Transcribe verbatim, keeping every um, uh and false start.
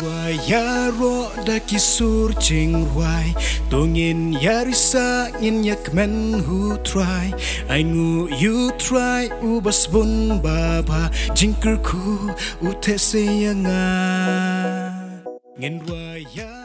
waya ro da kisur ching wai tongin yarisa in yak men who try I ngu you try ubas bun baba jingker ku utese yanga ngin waya